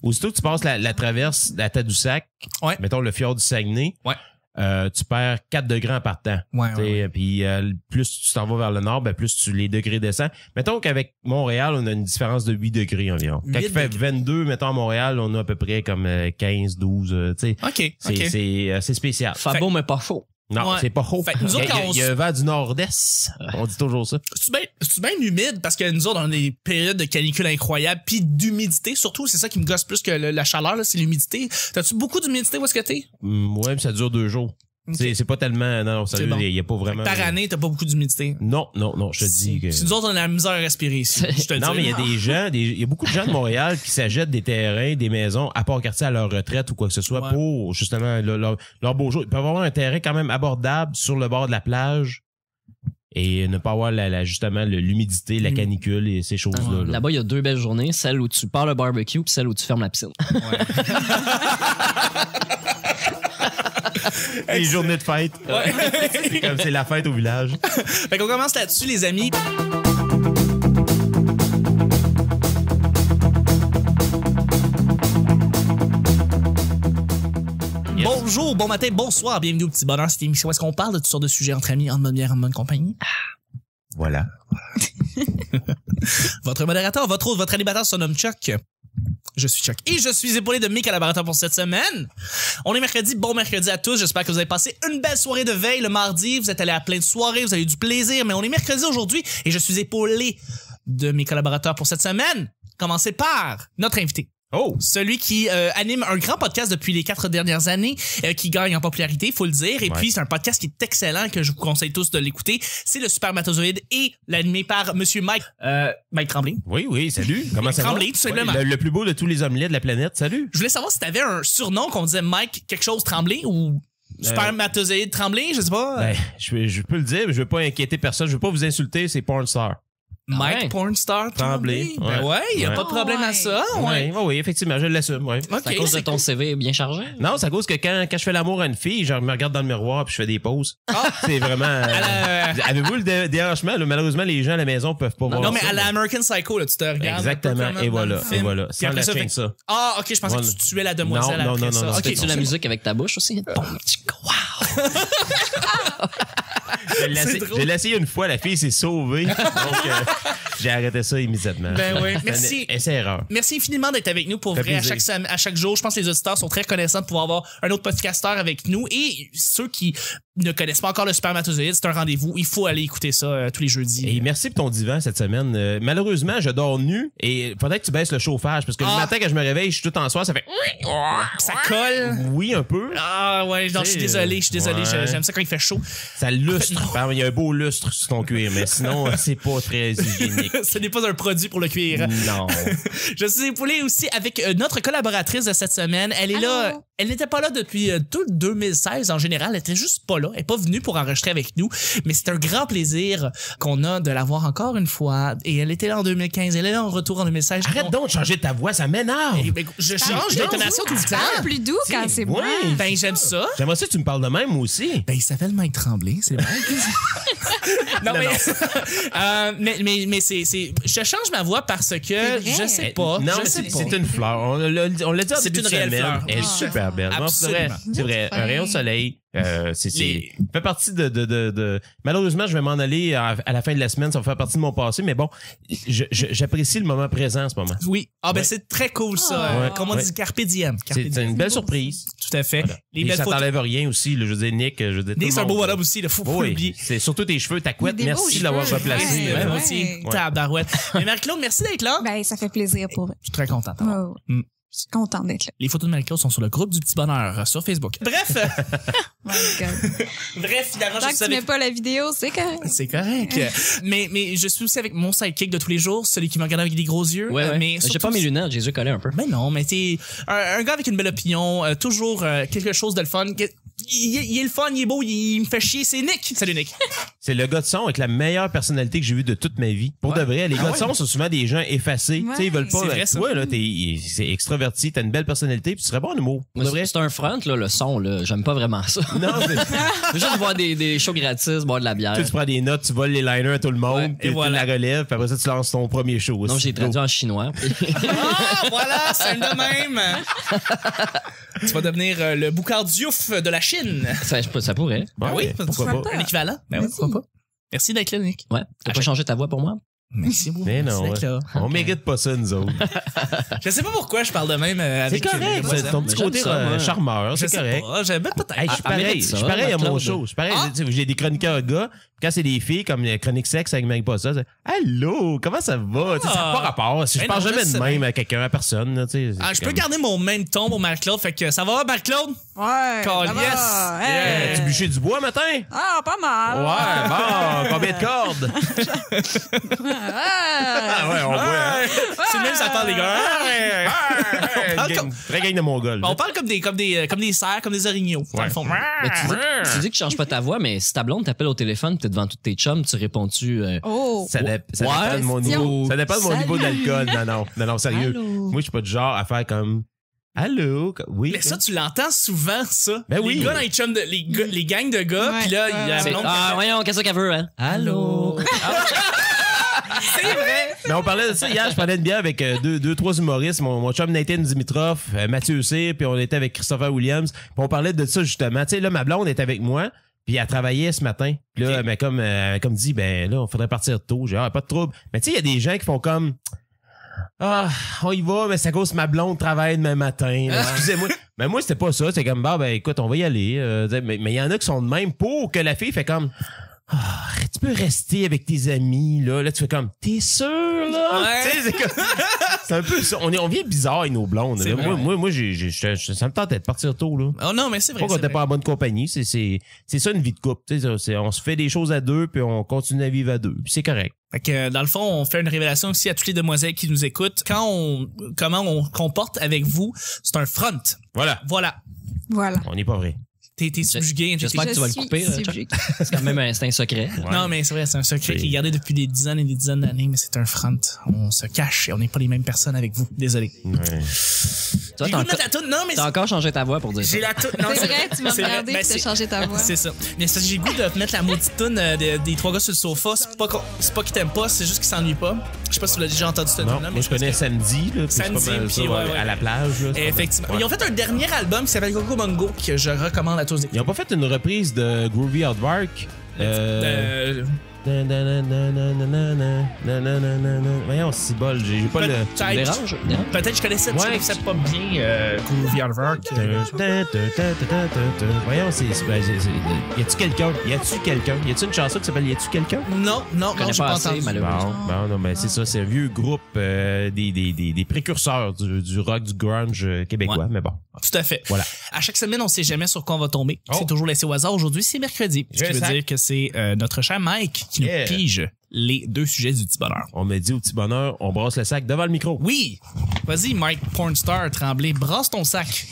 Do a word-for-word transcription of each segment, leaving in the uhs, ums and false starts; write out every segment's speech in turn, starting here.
Aussitôt que tu passes la, la traverse de la Tadoussac, ouais. mettons le fjord du Saguenay, ouais. euh, tu perds quatre degrés en partant. Ouais, ouais, ouais. Puis euh, plus tu t'en vas vers le nord, ben plus tu, les degrés descendent. Mettons qu'avec Montréal, on a une différence de huit degrés environ. Quand il fait vingt-deux, mettons à Montréal, on a à peu près comme quinze, douze. Euh, tu sais, OK, c'est, OK. c'est, euh, c'est spécial. Fait beau, mais pas chaud. Non, ouais. c'est pas chaud. Fait que nous autres, il, y a, quand on... il y a un vent du nord-est. On dit toujours ça. C'est bien, c'est bien humide parce que nous autres, on a des périodes de canicule incroyables puis d'humidité. Surtout, c'est ça qui me gosse plus que le, la chaleur, là, c'est l'humidité. T'as-tu beaucoup d'humidité où est-ce que t'es? Mm, ouais, mais ça dure deux jours. Okay. C'est, c'est pas tellement... Non, non, sérieux, il bon. y, y a pas vraiment... Par année, t'as pas beaucoup d'humidité. Non, non, non, je te dis que... Si nous autres, on a la misère à respirer ici. Je te non, dis. mais il y a des gens, il y a beaucoup de gens de Montréal qui s'achètent des terrains, des maisons, à Port-Cartier à leur retraite ou quoi que ce soit, ouais. pour justement leur, leur, leur beau jour. Ils peuvent avoir un terrain quand même abordable sur le bord de la plage et ne pas avoir la, la, justement l'humidité, la canicule et ces choses-là. Ah, là. Là-bas, il y a deux belles journées, celle où tu pars le barbecue puis celle où tu fermes la piscine. Ouais. Les journées de fête. Ouais. C'est comme c'est la fête au village. Fait qu'on commence là-dessus, les amis. Yes. Bonjour, bon matin, bonsoir, bienvenue au Petit Bonheur. Cette émission où est-ce qu'on parle de toutes sortes de sujets entre amis, en bonne bière, en bonne compagnie. Voilà. Votre modérateur, votre autre, votre animateur se nomme Chuck. Je suis Chuck et je suis épaulé de mes collaborateurs pour cette semaine. On est mercredi, bon mercredi à tous. J'espère que vous avez passé une belle soirée de veille le mardi. Vous êtes allés à plein de soirées, vous avez eu du plaisir, mais on est mercredi aujourd'hui et je suis épaulé de mes collaborateurs pour cette semaine. Commencez par notre invité. Oh! Celui qui euh, anime un grand podcast depuis les quatre dernières années, euh, qui gagne en popularité, il faut le dire. Et ouais. puis, c'est un podcast qui est excellent, que je vous conseille tous de l'écouter. C'est le Supermatozoïde et l'animé par Monsieur Mike, euh, Mike Tremblay. Oui, oui, salut. Comment ça Tremblay, va? tout simplement. Ouais, le, le plus beau de tous les omelettes de la planète, salut. Je voulais savoir si t'avais un surnom qu'on disait Mike quelque chose Tremblay ou Supermatozoïde Tremblay, je sais pas. Ben, je, je peux le dire, mais je veux pas inquiéter personne. Je veux pas vous insulter, c'est Pornstar. Mike ouais. Pornstar Tremblay. Ben ouais, il n'y a ouais. pas de problème oh, ouais. à ça. Ouais. Ouais, ouais, oui, effectivement, je l'assume. Ouais. Okay, c'est à cause de ton cool. C V bien chargé? Non, c'est à cause que quand, quand je fais l'amour à une fille, je me regarde dans le miroir puis je fais des pauses. Ah. C'est vraiment... Euh, la... Avez-vous le dé- déhanchement? Là, malheureusement, les gens à la maison peuvent pas non, voir non, mais ça. à la American Psycho, là, tu te regardes. Exactement, et voilà, et voilà. Sans la ça, fait... ça. Ah, ok, je pensais voilà. que tu tuais la demoiselle non, après non, non, ça. non, non. Okay, Fais-tu la musique avec ta bouche aussi? Euh... Wow! Je l'ai essayé une fois, la fille s'est sauvée. Donc, euh, j'ai arrêté ça immédiatement. Ben oui, merci. Et c'est erreur. Merci infiniment d'être avec nous pour vrai à chaque, à chaque jour. Je pense que les auditeurs sont très reconnaissants de pouvoir avoir un autre podcasteur avec nous. Et ceux qui ne connaissent pas encore le Supermatozoïde, c'est un rendez-vous. Il faut aller écouter ça euh, tous les jeudis. Et merci pour ton divan cette semaine. Euh, malheureusement, je dors nu et faudrait que tu baisses le chauffage parce que ah. le matin quand je me réveille, je suis tout en soir, ça fait... Ça colle. Oui, un peu. Ah ouais, non, je suis désolé, je suis désolé. Ouais. J'aime ça quand il fait chaud. Ça lustre. En fait, il y a un beau lustre sur ton cuir, mais sinon, c'est pas très hygiénique. Ce n'est pas un produit pour le cuir. Non. Je suis épaulé aussi avec notre collaboratrice de cette semaine. Elle est Allô? là. Elle n'était pas là depuis tout deux mille seize en général. Elle était juste pas là. Elle est pas venue pour enregistrer avec nous. Mais c'est un grand plaisir qu'on a de la voir encore une fois. Et elle était là en deux mille quinze. Elle est là en retour en deux mille seize. Arrête donc de changer ta voix, ça m'énerve. Et, ben, je change d'intonation tout le temps. C'est plus doux quand c'est moi. Ouais. Ben, j'aime ça. J'aimerais ça que tu me parles de même aussi. Ben, il s'appelle Mike Tremblay, c'est vrai. non, non, mais, euh, mais, mais, mais c'est, c'est, je change ma voix parce que je sais pas. Non, je mais sais c'est, pas. c'est une fleur. On l'a, on l'a dit en c'est début une de réelle semaine. fleur. Elle est Ah. super belle. Non, c'est vrai. C'est vrai. Un rayon de soleil. Euh, c'est, c'est, Les... fait partie de, de, de, de, malheureusement, je vais m'en aller à, à la fin de la semaine. Ça va faire partie de mon passé, mais bon, je, je, j'apprécie le moment présent en ce moment. Oui. Ah, ben, ouais. c'est très cool, ça. Oh. Euh, Comme on ouais. dit, carpe diem. Carpe C'est, diem. c'est une belle surprise. Tout à fait. Voilà. Les Et belles ça photos. t'enlève rien aussi, là. Je veux dire, Nick, je veux dire. Nick, c'est un beau monde, bonhomme aussi, il faut pas oui, l'oublier. c'est surtout tes cheveux, ta couette. Des Merci beaux de l'avoir cheveux, replacé. ouais. Ouais, Euh, aussi. ouais. Tabarouette. Mais Marie-Claude, merci d'être là. Ben, ça fait plaisir pour eux. Je suis très contente. Oh, Mm. Je suis contente d'être là. Les photos de Marie-Claude sont sur le groupe du Petit Bonheur euh, sur Facebook. Bref. Oh my God. Bref, finalement, Tant je que suis tu mets avec... pas la vidéo, c'est correct. C'est correct. mais, mais je suis aussi avec mon sidekick de tous les jours, celui qui me regarde avec des gros yeux. Ouais, euh, ouais. mais J'ai surtout... pas mes lunettes, j'ai les yeux collés un peu. Ben non, mais t'es un, un gars avec une belle opinion, euh, toujours euh, quelque chose de le fun. Que... il, est- il est le fun, il est beau, il, il me fait chier, c'est Nick. Salut Nick. C'est le gars de son avec la meilleure personnalité que j'ai vue de toute ma vie. Pour Ouais. de vrai, les Ah gars ouais. de son sont souvent des gens effacés. Ouais. Tu sais, ils veulent pas. C'est vrai, ça. Toi, là, t'es, c'est extraverti, t'as une belle personnalité, puis tu serais bon en humour. Pour de vrai. C'est un front, là, le son, là. J'aime pas vraiment ça. Non, c'est. Je veux juste voir des, des shows gratis, boire de la bière. Tu, sais, tu prends des notes, tu voles les liners à tout le monde, Ouais, puis et tu voilà. la relèves, puis après ça, tu lances ton premier show. Non, aussi. j'ai traduit en chinois. Ah, voilà, c'est de même. Tu vas devenir euh, le Boucard Diouf de la Chine. ça, je- ça pourrait. Ouais, Ah oui, pourquoi pourquoi pas? pas? Un équivalent. Ben oui, Vas-y. pourquoi pas. Merci d'être là, Nick. Ouais. T'as pas changé ta voix pour moi? Merci beaucoup. Mais non, Merci d'être là. on mérite pas ça, nous autres. Je sais pas pourquoi je parle de même euh, C'est avec correct, les c'est voisins. ton petit J'aime côté ça, euh, moi. charmeur, Je c'est sais correct. pas, j'aime peut-être. Hey, je suis Ah, pareil, mérite je ça, suis pareil à mon Marc-Claude. show. Je suis pareil, Ah. tu sais, j'ai des chroniqueurs gars, puis quand c'est des filles comme les chroniques sexe avec Meg Possa, c'est allô, comment ça va? Tu sais, ça n'a pas rapport. Si je Ben parle non, jamais je sais de même bien. à quelqu'un, à personne, là, tu sais. Ah, c'est je peux comme- garder mon même ton pour Marc-Claude, fait que ça va, Marc-Claude? Ouais. Call, ça va. yes. Hey. Tu bûchais du bois matin? Ah, pas mal. Ouais, bon, combien de cordes? Ah ouais, on voit. Ouais. C'est le même, ça parle, les gars. Ouais, ouais, parle gang- comme- Très gang de Mongols. On parle comme des, comme des, comme des cerfs, comme des orignaux, dans Ouais. le fond. Mais tu dis, tu dis que tu changes pas ta voix, mais si ta blonde t'appelle au téléphone, t'es devant tous tes chums, tu réponds-tu euh, Oh. Ça, dé- ça Ouais. dépend de mon niveau. Ça dépend de mon Salut. niveau d'alcool. Non, non, non, non, sérieux. Allô. Moi, je suis pas du genre à faire comme allô. co- Oui. Mais ça, tu l'entends souvent, ça. Ben oui. Les gars dans les chums de, les, gars- les gangs de gars, Ouais, pis là, il y a ouais, la c'est- blonde. Ah, voyons, qu'est-ce qu'elle veut, hein? Allô? C'est vrai. Mais on parlait de ça hier. Je parlais de bière avec euh, deux, deux, trois humoristes. Mon, mon chum Nathan Dimitrov, euh, Mathieu C, puis on était avec Christopher Williams. Puis on parlait de ça justement. Tu sais, là, ma blonde est avec moi. Puis elle travaillait ce matin. Puis là, Ok. elle m'a comme, euh, comme dit, ben là, on faudrait partir tôt. J'ai dit, ah, pas de trouble. Mais tu sais, il y a des gens qui font comme, ah, on y va, mais c'est à cause que ma blonde travaille demain matin. là. Excusez-moi. Mais moi, c'était pas ça. C'est comme, bah, ben écoute, on va y aller. Euh, mais mais il y en a qui sont de même pour que la fille fait comme, ah, tu peux rester avec tes amis, là. Là, tu fais comme, t'es sûr, là? Ouais. Tu sais, c'est comme, c'est un peu ça. On, est, on vient bizarre avec nos blondes. C'est là. vrai. Moi, moi, moi j'ai, j'ai, je- je- ça me tentait de partir tôt, là. Oh non, mais c'est vrai. Pas qu'on c'est était vrai. pas en bonne compagnie. C'est, c'est, c'est ça une vie de couple. Tu sais, ça, c'est- on se fait des choses à deux, puis on continue à vivre à deux. Puis c'est correct. Fait que, dans le fond, on fait une révélation aussi à toutes les demoiselles qui nous écoutent. Quand on, comment on comporte avec vous, c'est un front. Voilà. Voilà. Voilà. On n'est pas vrai. T'es, t'es subjugué. J'espère Je que tu vas le suis couper, là, Chuck. subjuguée. C'est quand même un, c'est un secret. Ouais. Non, mais c'est vrai, c'est un secret C'est- qui est gardé depuis des dizaines et des dizaines d'années, mais c'est un front. On se cache et on n'est pas les mêmes personnes avec vous. Désolé. Ouais. Toi, J'ai t'as le goût de encore, mettre la toune. Non, mais t'as encore changé ta voix pour dire ça. j'ai la toune. Non, C'est vrai, tu m'as c'est vrai. regardé Ben, et tu as c'est- changé ta voix. C'est ça. Mais c'est parce que j'ai le goût de mettre la maudite toune euh, des, des trois gars sur le sofa. C'est pas, qu'on- c'est pas qu'ils t'aiment pas, c'est juste qu'ils s'ennuient pas. Je sais pas si vous l'avez déjà entendu cette Non, tune-là, mais moi, je connais Samedi, là. puis c'est Samedi, pas mal puis ça, ouais, ouais, ouais. à la plage, là. c'est pas mal. Effectivement. Ouais. Ils ont fait un dernier album qui s'appelle Coco Bongo que je recommande à tous Ils d'écouter. ont pas fait une reprise de Groovy Outback? Euh... Euh, Voyons, c'est bol, j'ai j'ai pas le... Tu me peut-être, déranges? Dérange? peut-être que je connaissais, je Ouais. connaissais pas bien euh, Groovy Outback. Voyons, c'est... c'est- c'est- c'est- Y a-tu quelqu'un? Y a-tu quelqu'un? Y a-tu une chanson qui s'appelle Y a-tu quelqu'un? Non, non, non, connais j'ai pas pas assez, entendu. malheureusement. Bon, bon, non, mais c'est ça, c'est un vieux groupe euh, des, des, des, des précurseurs du, du rock, du grunge euh, québécois, Ouais. mais bon. Tout à fait. Voilà. À chaque semaine, on sait jamais sur quoi on va tomber. Oh. C'est toujours laissé au hasard. Aujourd'hui, c'est mercredi. Ce Je qui veut sac. dire que c'est euh, notre cher Mike qui Yeah. nous pige les deux sujets du petit bonheur. On me dit au petit bonheur, on brasse le sac devant le micro. Oui! Vas-y, Mike Pornstar Tremblay, brasse ton sac.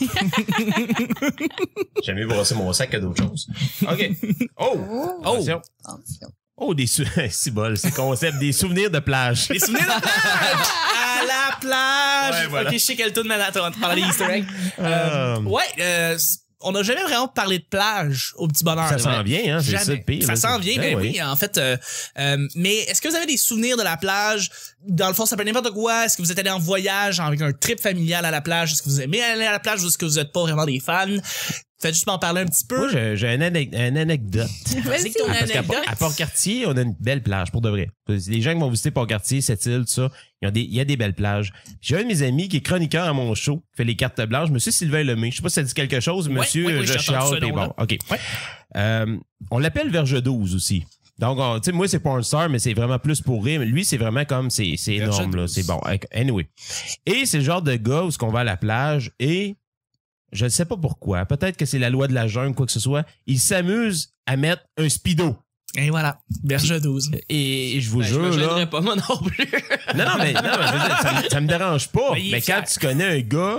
J'ai jamais brasser mon sac que d'autres choses. OK. Oh! Oh. Attention. Attention. Oh, des sou... c'est bol, c'est concept, des souvenirs de plage. Les souvenirs de la plage! À la plage! Ouais, voilà. Ok, je sais quelle tourne maintenant. On va te parler Easter egg. Euh, Euh, ouais, euh, on n'a jamais vraiment parlé de plage au petit bonheur. Ça là. s'en vient, hein, c'est Jamais. ça le pire. Ça là. s'en vient, ben oui. En fait, euh, euh, mais est-ce que vous avez des souvenirs de la plage? Dans le fond, ça peut être n'importe quoi. Est-ce que vous êtes allé en voyage avec un trip familial à la plage? Est-ce que vous aimez aller à la plage ou est-ce que vous êtes pas vraiment des fans? Faites juste m'en parler un petit peu. Moi, j'ai j'ai une, ane- une anecdote. Vas-y, ton Ah, parce qu'à anecdote. Port- à Port-Cartier, on a une belle plage, pour de vrai. Les gens qui vont visiter Port-Cartier, cette île, tout ça, il y a des, il y a des belles plages. J'ai un de mes amis qui est chroniqueur à mon show, qui fait les cartes blanches, Monsieur Sylvain Lemay. Je sais pas si ça dit quelque chose, Ouais, Monsieur ouais, ouais, j'ai Joshua, entendu ce puis nom-là. bon, OK. Ouais. Euh, on l'appelle Verge douze aussi. Donc, on- tu sais, moi, c'est pas un star, mais c'est vraiment plus pour rire. Mais lui, c'est vraiment comme, c'est c'est Verge énorme, là. douze. C'est bon. Anyway. Et c'est le genre de gars où ce qu'on va à la plage et je ne sais pas pourquoi. Peut-être que c'est la loi de la jungle, quoi que ce soit. Il s'amuse à mettre un speedo. Et voilà. Berge douze. Et je vous Ben, je jure, me là. gênerais pas, moi non plus. Non, non, mais, non, mais je veux dire, ça, me- ça me dérange pas. Mais il est Mais quand fier. tu connais un gars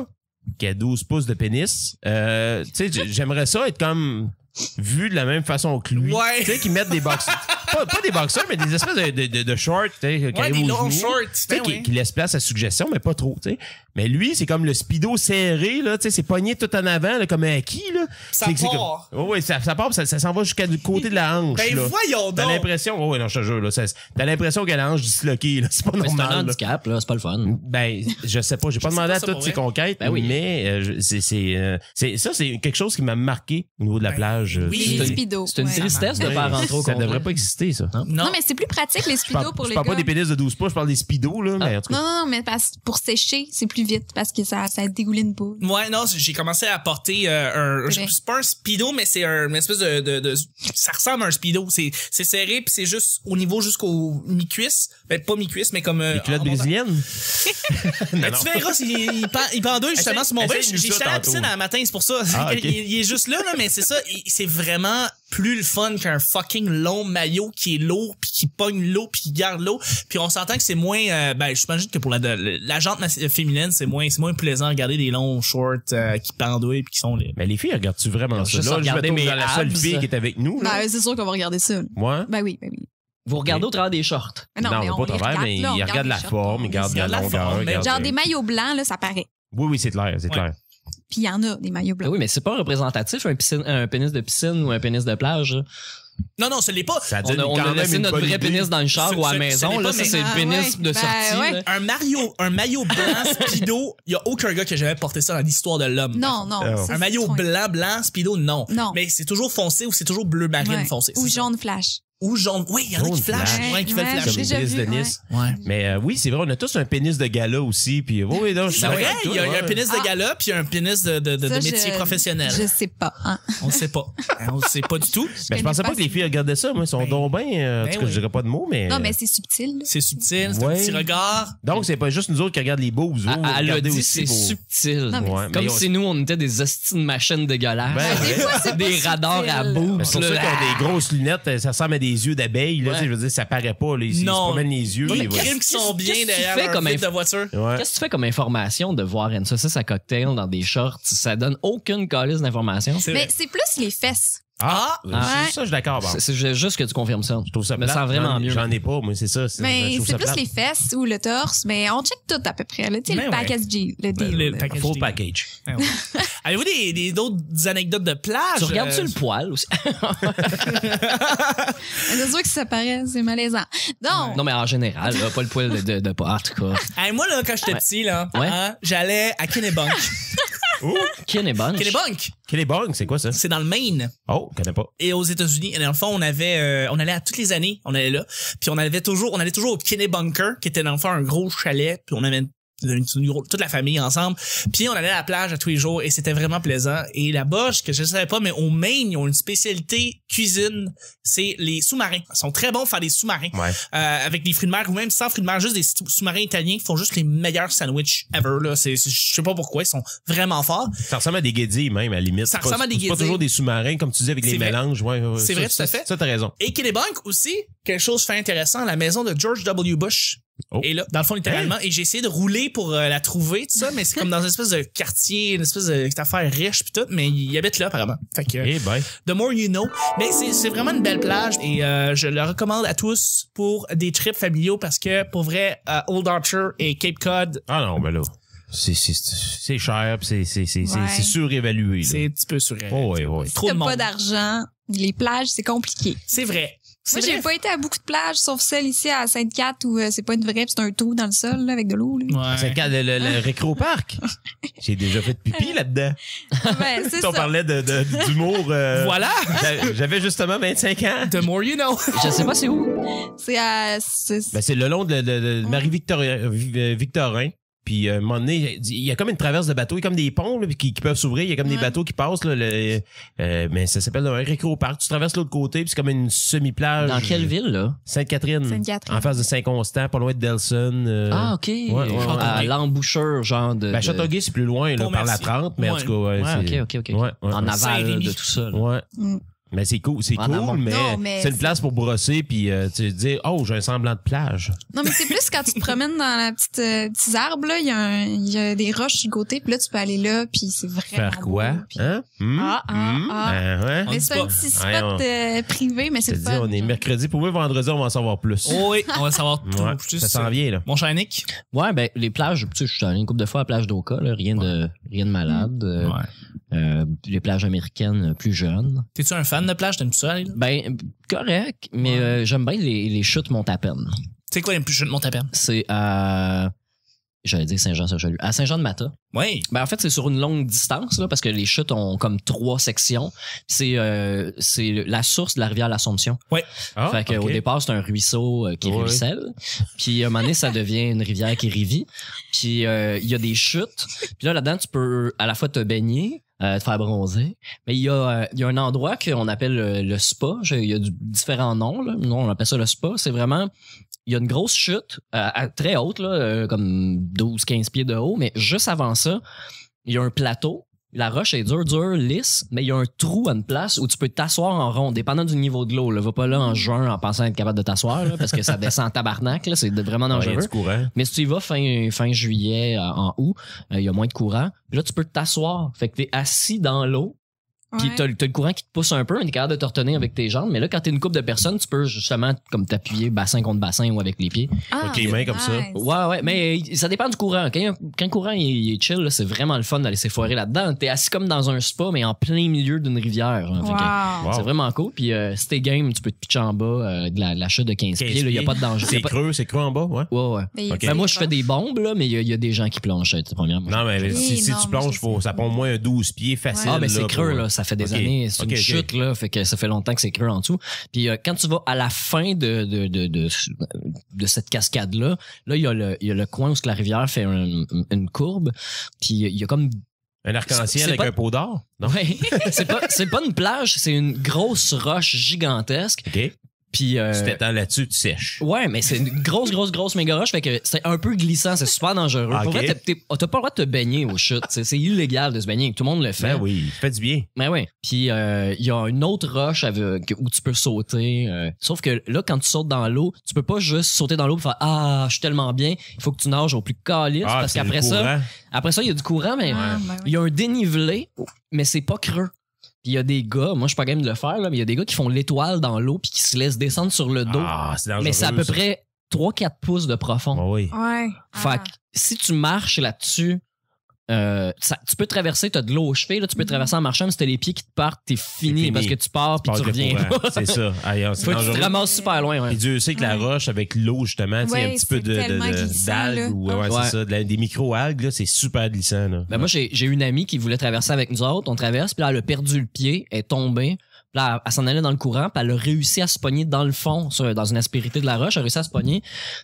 qui a douze pouces de pénis. Euh, tu sais, j'aimerais ça être comme vu de la même façon que lui. Ouais. Tu sais, qu'ils mettent des boxers. pas, pas des boxers, mais des espèces de, de, de, de shorts, tu sais, qui Ouais, arrivent des aux longs genoux. shorts. Tu sais, Ben qui, oui. qui laissent place à suggestion, mais pas trop, tu sais. Mais lui, c'est comme le speedo serré, là, tu sais, c'est pogné tout en avant, là, comme un acquis, là. Ça C'est- c'est part. comme- ouais, ça, ça part, ça, ça s'en va jusqu'à du côté de la hanche, Ben là. voyons T'as donc. l'impression, oh, ouais, non, je te jure, là, ça- t'as l'impression qu'elle a la hanche disloquée, là. C'est pas Mais c'est un normal, là. handicap, là. C'est pas le fun. Ben, je sais pas, j'ai pas sais demandé pas à ça toutes pour ces vrai. conquêtes, Ben oui. mais euh, je- c'est, c'est, euh, c'est, ça, c'est quelque chose qui m'a marqué au niveau de la Ben, plage. euh, oui. c'est- Les une- speedos. C'est une ouais. tristesse de Ouais, pas rentrer au ça complet. devrait pas exister, ça. Non. Non, mais c'est plus pratique, les Je parle, speedos pour je les parle gars. pas des pénis de douze pouces, je parle des speedos, là, mais en tout cas. Non, non, non, mais parce, pour sécher, c'est plus vite parce que ça, ça dégouline pas. Ouais, non, j'ai commencé à porter euh, un. C'est vrai. C'est pas un speedo, mais c'est un, une espèce de, de, de. Ça ressemble à un speedo. C'est, c'est serré, puis c'est juste au niveau jusqu'au mi-cuisse. Ben, pas mi-cuisse, mais comme. euh, Les culottes en montant. brésiliennes? Ben, tu verras, il, il, pend, il pend deux justement Essaye- sur mon bain. essaye-nous J'ai ça j'étais à la tantôt. piscine un matin, c'est pour ça. Ah, ok. il, il est juste là, là, mais c'est ça. il- C'est vraiment plus le fun qu'un fucking long maillot qui est lourd, puis qui pogne l'eau, puis qui garde l'eau. Puis on s'entend que c'est moins. Euh, ben, j'imagine que pour la, la, la jante mas- féminine, c'est moins, c'est moins plaisant de regarder des longs shorts euh, qui pendouillent, puis qui sont les. Mais les filles, regardes-tu vraiment Ils ont ça? juste Là, je me regardé trouve mes dans la seule abs. fille qui est avec nous, là. Ben, c'est sûr qu'on va regarder ça. là. Moi? Ben oui, ben oui. Vous regardez au travers des shorts. Mais non, mais pas on au les travers, regarde, mais là, on il regarde la les shorts, forme, il on regarde les la regarde la longueur. forme, il mais regarde, Genre euh, des maillots blancs, là, ça paraît. Oui, oui, c'est clair, c'est Ouais. clair. Puis il y en a, des maillots Ben blancs. oui, mais c'est pas représentatif, un, piscine, un pénis de piscine ou un pénis de plage. là. Non, non, ce l'est pas. Ça On donne a, on quand a même laissé une notre bonne vrai idée. pénis dans le char Ce- ou à ce- la ce maison. n'est Là, pas, ça, mais- c'est le Ah, pénis ouais. de Ben, sortie. ouais. là. Un maillot, un maillot blanc speedo, il y a aucun gars qui a jamais porté ça dans l'histoire de l'homme. Non, non. Oh. ça, Un c'est maillot trop- blanc, blanc, speedo, non. Non. Mais c'est toujours foncé ou c'est toujours bleu marine Ouais. foncé. Ou c'est ça. jaune flash. Ou jaune. Oui, il y en a Jaune qui flashent. flash. Ouais, qui fait le Ouais, flash. Comme j'ai les déjà pénis de vu, Nice. Ouais. Mais euh, oui, c'est vrai, on a tous un pénis de gala aussi. Puis, oui, oui, non, je suis C'est vrai, d'accord avec il y, toi, a, il y a un ouais. pénis de Ah. gala puis il y a un pénis de, de, de, Ça, de métier je- professionnel. Je sais pas. Hein. On le sait pas. On le sait pas du tout. Ben, je connais pensais pas pas que les ça. filles regardaient ça. Moi, ils sont Ben, donc bien. euh, en ben tout cas, oui. je dirais pas de mots, mais. Non, mais c'est subtil. là. C'est subtil, c'est Ouais. un petit regard. Donc, c'est pas juste nous autres qui regardent les boobs. Vous, Ah, vous Elle a regardez dit aussi c'est vos- subtil. Non, mais Ouais, Comme mais on- si nous, on était des hosties de machines dégueulasses. Ben, Des fois, c'est des pas radars à subtil. boobs. Mais c'est pour là. ça qu'ils ont des grosses lunettes, ça ressemble à des yeux d'abeilles. Là, Ouais. tu sais, je veux dire, ça paraît pas. Là, ils, ils se Non. promènent les yeux. Pas ils les voient- crimes qui sont qu'est-ce bien que tu derrière fais un comme fil info- de voiture. Ouais. Qu'est-ce que tu fais comme information de voir une saucisse à cocktail dans des shorts? Ça donne aucune calice d'information. C'est Mais vrai. c'est plus les fesses. Ah, Ah. c'est- ça, je suis d'accord. bon. C'est c'est juste que tu confirmes ça. Je trouve ça me plate. sens vraiment J'en- mieux. J'en ai pas, moi, c'est ça. c'est- je Mais trouve c'est ça plus plate. les fesses ou le torse. Mais on check tout à peu près. Là. Tu sais, Ben le ouais. package G. Le deal. le là. package Full deal. package. Ouais, ouais. Avez-vous des, des, d'autres anecdotes de plage? Tu regardes-tu Euh, le poil aussi? C'est sûr que ça paraît, c'est malaisant. Donc, Non, mais en général, là, pas le poil de, de, de pas. En tout cas, Hey, moi, là, quand j'étais petit, là, Ouais. hein, j'allais à Kennebunk. Kennebunk. Kennebunk, Quel est bon, c'est quoi ça? c'est dans le Maine. Oh, je connais pas. Et aux États-Unis, et dans le fond, on avait, euh, on allait à toutes les années, on allait là. Puis on avait toujours, on allait toujours au Kennebunker, qui était dans le fond un gros chalet. Puis on avait une- une- une- toute la famille ensemble. Puis on allait à la plage à tous les jours et c'était vraiment plaisant. Et là-bas, ce que je savais pas, mais au Maine, ils ont une spécialité cuisine, c'est les sous-marins. Ils sont très bons pour faire des sous-marins. Ouais. Euh, avec des fruits de mer ou même sans fruits de mer, juste des sous- sous-marins italiens qui font juste les meilleurs sandwichs ever. Là, c'est, c'est- je sais pas pourquoi, ils sont vraiment forts. Ça ressemble à des guédilles, même, à la limite. Ça C'est pas- ressemble à des C'est pas guédilles. toujours des sous-marins, comme tu dis, avec C'est les vrai. mélanges. Ouais, ouais, C'est ça, vrai, tout ça, à fait. Ça, t'as raison. Et Kennebunk aussi, quelque chose de fait intéressant, la maison de George W. Bush. Oh. Et là, dans le fond, littéralement, et j'ai essayé de rouler pour euh, la trouver, tout ça, mais c'est comme dans une espèce de quartier, une espèce de affaire riche pis tout, mais il habite là, apparemment. Fait que, Eh ben. the more you know. Mais c'est, c'est vraiment une belle plage et euh, je le recommande à tous pour des trips familiaux parce que, pour vrai, euh, Old Archer et Cape Cod, Ah non, ben là. C'est, c'est, c'est cher, pis c'est, c'est, c'est, c'est, Ouais. c'est surévalué. là. c'est un petit peu surréaliste. Oh, ouais, ouais. Trop si de t'as pas monde. d'argent, les plages, c'est compliqué. C'est vrai. C'est Moi, j'ai vrai. pas été à beaucoup de plages, sauf celle ici à Sainte-Cat où euh, c'est pas une vraie, pis c'est un trou dans le sol là, avec de l'eau. Là. C'est Ouais. quand le, le, le récro-parc. J'ai déjà fait de pipi là-dedans. Ben, c'est On ça. parlait de, de, d'humour. euh, Voilà. j'a- J'avais justement vingt-cinq ans. The more you know. Je sais pas c'est où. C'est à... c'est- Ben, c'est le long de, de, de Marie-Victorin. Victorin. Puis, euh, à un moment donné, il y a comme une traverse de bateaux, il y a comme des ponts là, qui, qui peuvent s'ouvrir, il y a comme des Ouais. bateaux qui passent. Là, le, euh, mais ça s'appelle un récro-parc. Tu traverses l'autre côté, puis c'est comme une semi-plage. Dans quelle ville, là? Sainte-Catherine. Sainte-Catherine. En face de Saint-Constant, pas loin de Delson. euh, Ah, OK. ouais, ouais. À l'embouchure, genre de... Ben, de- Châteauguay, c'est plus loin, là, Bon, par la merci. trente, mais en Ouais. tout cas, ouais. Ouais, c'est- OK, OK, OK. Ouais, ouais, En ouais. aval Saint-Rémy. de tout ça. là. Ouais. Mm. Mais c'est cool, c'est En cool, amont. mais, Non, mais c'est une c'est- place pour brosser puis euh, tu te dire oh j'ai un semblant de plage. Non, mais c'est plus quand tu te promènes dans la petite euh, petits arbres, là, il y, a un- il y a des roches sur le côté, puis là, tu peux aller là, puis c'est vraiment Faire quoi? beau, puis- Hein? Hum? Ah, ah, Hum? ah. Ben, ouais. On Mais dit c'est pas. un petit spot Ouais, on- euh, privé, mais c'est Je le te dis, fun. on est mercredi. Pour eux, vendredi, on va en savoir plus. Oh oui, on va savoir tout Ouais, plus. ça s'en vient, là. Mon cher Nick. Ouais, ben, les plages, tu sais, je suis allé une couple de fois à la plage d'Oka, là, rien de, rien de malade. Euh, Ouais. euh, les plages américaines euh, plus jeunes. T'es-tu un fan de plage? T'aimes-tu ça aller là? Ben, correct, mais Ouais. euh, j'aime bien les, les chutes montent à peine. C'est quoi les plus jeunes de Montapen? C'est à, j'allais dire Saint-Jean-sur-Richelieu, à Saint-Jean-de-Mata. Oui. Ben, en fait, c'est sur une longue distance, là, parce que les chutes ont comme trois sections. C'est, euh, c'est la source de la rivière l'Assomption. Ah, fait que, ok. au départ, c'est un ruisseau euh, qui Ouais. ruisselle. Puis, à un moment donné, ça devient une rivière qui rivit. Puis, euh, il y a des chutes. Puis là, là-dedans, tu peux à la fois te baigner, euh, te faire bronzer. Mais il y a, euh, il y a un endroit qu'on appelle le, le spa. Je- Il y a du- différents noms, là. Nous, on appelle ça le spa. C'est vraiment... Il y a une grosse chute, euh, à- très haute, là, euh, comme douze quinze pieds de haut, mais juste avant ça, il y a un plateau. La roche est dure, dure, lisse, mais il y a un trou à une place où tu peux t'asseoir en rond, dépendant du niveau de l'eau. Là. Va pas là en juin en pensant être capable de t'asseoir, là, parce que ça descend en tabarnak, là, c'est de- vraiment Ouais, il y a dangereux. du courant. Mais si tu y vas fin, fin juillet, euh, en août, euh, il y a moins de courant. Puis là, tu peux t'asseoir. Fait que t'es assis dans l'eau. Puis Ouais. t'as, le- t'as le courant qui te pousse un peu, t'es capable de te retenir avec tes jambes. Mais là, quand t'es une couple de personnes, tu peux justement comme t'appuyer bassin contre bassin ou avec les pieds. Ah, Ok, les mains comme ça. nice. Ouais, ouais, mais ça dépend du courant. Quand, il y a- quand le courant il, il est chill, là, c'est vraiment le fun d'aller s'effoirer là-dedans. T'es assis comme dans un spa, mais en plein milieu d'une rivière. Genre. Fait que Wow. C'est vraiment cool. Puis euh, si t'es game, tu peux te pitcher en bas euh, de la, la chute de quinze, quinze pieds. Il n'y a pieds. pas de danger. C'est Y a pas- creux, c'est creux en bas, ouais. Ouais, ouais. Mais il y a Ok. des Ben, moi, je fais roches. des bombes, là, mais il y, a- il y a des gens qui plongent, c'est premièrement. Non, mais Oui, si, si non, tu moi, plonges, je faut, sais. ça prend au moins un douze pieds facile. Ah, ben c'est là, creux, pour- là. Ça fait des Ok. années. C'est Ok, une ok. chute, là. Fait que ça fait longtemps que c'est creux en dessous. Puis euh, quand tu vas à la fin de, de, de, de, de cette cascade-là, là, il y a le, il y a le coin où la rivière fait un- une courbe. Puis il y a comme Un arc-en-ciel C'est avec pas- un pot d'or? Non? Ouais. c'est pas c'est pas une plage, c'est une grosse roche gigantesque. OK. Puis euh, Tu t'étends là-dessus, tu sèches. ouais, mais c'est une grosse grosse grosse méga roche, fait que c'est un peu glissant, c'est super dangereux. Ah, Pour ok. vrai, t'as t'es- t'as pas le droit de te baigner aux chutes, c'est c'est illégal de se baigner, tout le monde le fait. Ben oui, fais du bien. Mais ouais. Puis euh, il y a une autre roche avec, où tu peux sauter. euh, sauf que là, quand tu sautes dans l'eau, tu peux pas juste sauter dans l'eau et faire ah, je suis tellement bien. Il faut que tu nages au plus calice Ah, parce c'est qu'après le ça, courant. après ça, il y a du courant, mais Ah, ben il oui. y a un dénivelé, mais c'est pas creux. Puis il y a des gars, moi je suis pas game de le faire là, mais il y a des gars qui font l'étoile dans l'eau puis qui se laissent descendre sur le dos. Ah, c'est dangereux. mais c'est à peu ça. près trois quatre pouces de profond. Ah oui. Ouais. Fait Ah. que si tu marches là-dessus, euh, ça- tu peux traverser, t'as de l'eau aux chevilles, là, tu peux traverser en marchant, mais si t'as les pieds qui te partent, t'es fini, fini. parce que tu pars puis Parle tu de reviens. courant. C'est ça. Aïe, c'est Faut que tu dangereux. te ramasses super loin, ouais. Et Dieu sait que la Ouais. roche avec l'eau, justement, tu sais, Ouais, un petit peu c'est de, de, tellement de- glissant, là. d'algues ou ouais, Ouais. c'est ça, de la- des micro-algues, là, c'est super glissant. Là. Ben moi, j'ai j'ai une amie qui voulait traverser avec nous autres, on traverse, puis là, elle a perdu le pied, elle est tombée, puis là, elle, elle s'en allait dans le courant, puis elle a réussi à se pogner dans le fond, sur- dans une aspérité de la roche, elle a réussi à se pogner,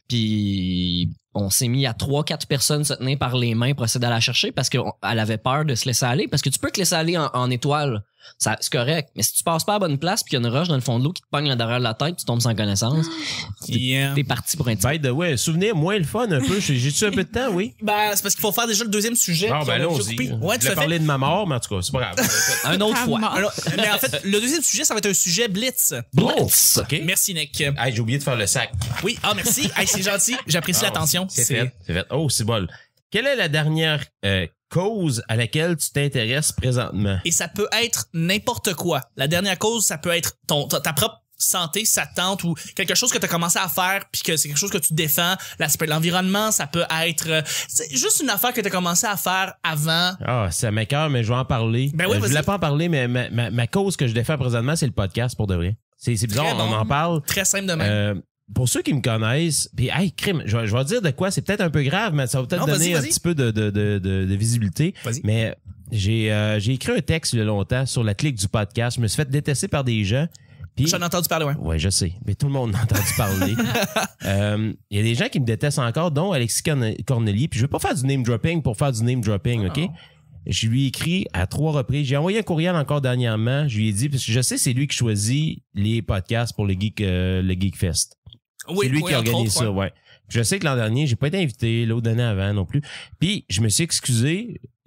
puis on s'est mis à trois quatre personnes se tenir par les mains pour essayer d'aller la chercher parce qu'elle avait peur de se laisser aller, parce que tu peux te laisser aller en, en étoile, ça c'est correct, mais si tu passes pas à la bonne place puis qu'il y a une roche dans le fond de l'eau qui te pogne là derrière la tête, tu tombes sans connaissance, Yeah. t'es parti pour un petit. By the way, souvenir moins le fun un peu. J'ai- J'ai-tu un peu de temps, oui? Ben, c'est parce qu'il faut faire déjà le deuxième sujet. Ah, puis ben on va allons-y. couper. Ouais, Je tout voulais à fait. parler de ma mort, mais en tout cas, c'est pas grave. Un autre fois. Vraiment. Alors, mais en fait, le deuxième sujet, ça va être un sujet blitz. Blitz. OK. Merci, Nick. Hey, j'ai oublié de faire le sac. Oui, ah, merci. Hey, c'est gentil. J'apprécie Ah, l'attention. C'est fait. C'est fait. Oh, c'est bon. Quelle est la dernière euh, cause à laquelle tu t'intéresses présentement? Et ça peut être n'importe quoi. La dernière cause, ça peut être ton, ta, ta propre santé, sa tente ou quelque chose que tu as commencé à faire puis que c'est quelque chose que tu défends. Là, ça peut être l'environnement, ça peut être euh, c'est juste une affaire que tu as commencé à faire avant. Ah, ça m'écoeure, mais je vais en parler. Ben oui, Euh, je vas-y. voulais pas en parler, mais ma, ma, ma cause que je défends présentement, c'est le podcast, pour de vrai. C'est c'est bizarre, Très bon. on en parle. Très simple de même. Euh, pour ceux qui me connaissent, puis hey, crime, je, vais- je vais dire de quoi, c'est peut-être un peu grave, mais ça va peut-être Non, vas-y, donner un vas-y. petit peu de, de, de, de, de visibilité. Vas-y. Mais j'ai euh, j'ai écrit un texte il y a longtemps sur la clique du podcast. Je me suis fait détester par des gens. Puis, J'en ai entendu parler, ouais. ouais, je sais, mais tout le monde en a entendu parler. Euh, Il y a des gens qui me détestent encore, dont Alexis Corne- Cornelier. Puis je veux pas faire du name dropping pour faire du name dropping, OK? Non. Je lui ai écrit à trois reprises. J'ai envoyé un courriel encore dernièrement. Je lui ai dit, parce que je sais c'est lui qui choisit les podcasts pour le Geek, euh, le Geek Fest. Oui, c'est lui oui, qui entre organise autres, ça, ouais. ouais. Je sais que l'an dernier, j'ai pas été invité, l'autre année avant non plus. Puis je me suis excusé.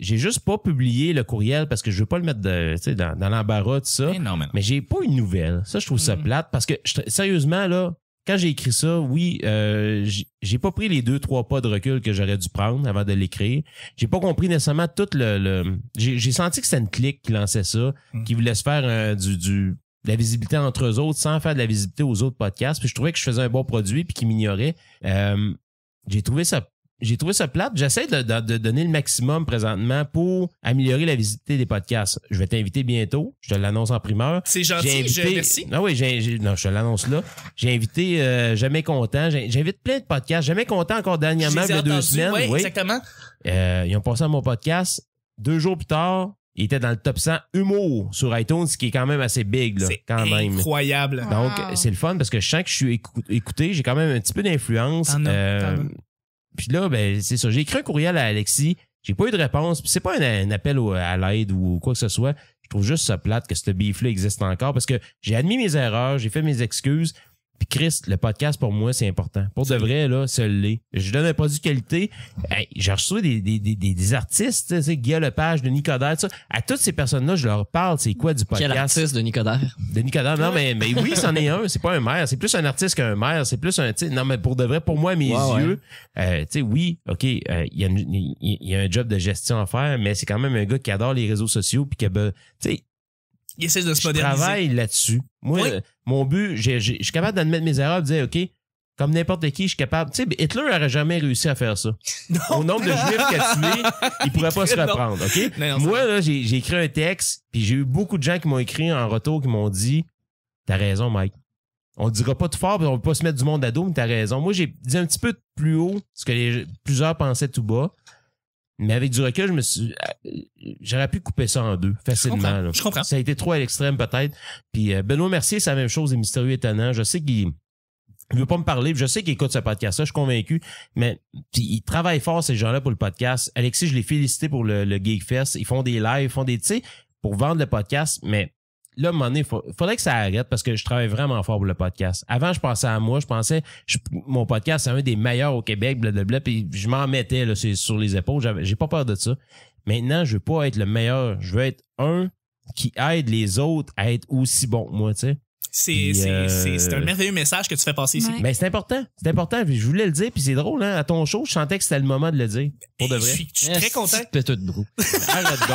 j'ai juste pas publié le courriel parce que je veux pas le mettre de, tu sais, dans, dans l'embarras, tout ça. Mais non, mais non. Mais j'ai pas une nouvelle. Ça, je trouve ça Mm. plate parce que, je- sérieusement, là, quand j'ai écrit ça, oui, euh, j'ai- j'ai pas pris les deux, trois pas de recul que j'aurais dû prendre avant de l'écrire. J'ai pas compris nécessairement tout le... le j'ai, j'ai senti que c'était une clique qui lançait ça, Mm. qui voulait se faire euh, du... du de la visibilité entre eux autres sans faire de la visibilité aux autres podcasts. Puis je trouvais que je faisais un bon produit puis qu'ils m'ignoraient. Euh, j'ai trouvé ça j'ai trouvé ça plate. J'essaie de, de, de donner le maximum présentement pour améliorer la visibilité des podcasts. Je vais t'inviter bientôt. Je te l'annonce en primeur. C'est gentil, je merci. Ah oui, j'ai, j'ai- non, je te l'annonce là. J'ai invité euh, Jamais Content. J'ai, j'invite plein de podcasts. Jamais Content encore dernièrement, il y a deux semaines. Oui, oui. exactement. Euh, ils ont passé à mon podcast. Deux jours plus tard, il était dans le top cent humour sur iTunes, ce qui est quand même assez big, là, C'est quand même. incroyable. Donc, Wow. c'est le fun parce que je sens que je suis écou- écouté. J'ai quand même un petit peu d'influence. T'en as, Euh, t'en as. Puis là, ben, c'est ça. J'ai écrit un courriel à Alexis. J'ai pas eu de réponse. Puis c'est pas un, un appel au- à l'aide ou quoi que ce soit. Je trouve juste ça plate que ce beef-là existe encore parce que j'ai admis mes erreurs, j'ai fait mes excuses. Puis Chris, le podcast pour moi, c'est important. Pour de vrai, là, ça l'est. Je donne un produit de qualité. Hey, j'ai reçu des, des, des, des, des artistes, tu sais, Guillaume Lepage, Denis Coderre, tout ça. À toutes ces personnes-là, je leur parle, c'est quoi du podcast? Quel artiste de Nicodère? Denis Coderre, non, mais, mais oui, c'en est un. C'est pas un maire. C'est plus un artiste qu'un maire. C'est plus un, tu sais, non, mais pour de vrai, pour moi, à mes Ouais, yeux, euh, tu sais, oui, OK, euh, il y, a une- il il y a un job de gestion à faire, mais c'est quand même un gars qui adore les réseaux sociaux puis qui a, be- tu sais, Il essaie de se je moderniser. travaille là-dessus. Moi, Oui. euh, mon but, j'ai- j'ai- je suis capable d'admettre mes erreurs, de dire, OK, comme n'importe qui, je suis capable. Tu sais, Hitler n'aurait jamais réussi à faire ça. Au nombre de juifs qu'il a tués, il pourrait pas se Non. reprendre, OK? Non, non, Moi, là, j'ai j'ai écrit un texte, puis j'ai eu beaucoup de gens qui m'ont écrit en retour qui m'ont dit, t'as raison, Mike. On le dira pas tout fort, puis on veut pas se mettre du monde à dos, mais t'as raison. Moi, j'ai dit un petit peu plus haut ce que les, plusieurs pensaient tout bas. Mais avec du recul, je me suis, j'aurais pu couper ça en deux facilement. Je comprends, là. je comprends. Ça a été trop à l'extrême peut-être. Puis euh, Benoît Mercier, c'est la même chose, des Mystérieux Étonnants. Je sais qu'il il veut pas me parler. Je sais qu'il écoute ce podcast-là, je suis convaincu. Mais puis, il travaille fort, ces gens-là, pour le podcast. Alexis, je l'ai félicité pour le, le Geek Fest. Ils font des lives, ils font des, tu sais, pour vendre le podcast. Mais là, à un moment donné, il faudrait que ça arrête parce que je travaille vraiment fort pour le podcast. Avant, je pensais à moi, je pensais, je- mon podcast, c'est un des meilleurs au Québec, blablabla, puis je m'en mettais là, c'est sur les épaules. J'avais, j'ai pas peur de ça. Maintenant, je veux pas être le meilleur. Je veux être un qui aide les autres à être aussi bon que moi, tu sais. C'est Puis, c'est- euh, c'est- c'est un merveilleux message que tu fais passer ici. Ouais. Mais c'est important. C'est important. Puis je voulais le dire, puis c'est drôle, hein. À ton show, je sentais que c'était le moment de le dire. Pour de Et vrai. Je suis, je suis très content. Péteux de brou. Arrête donc.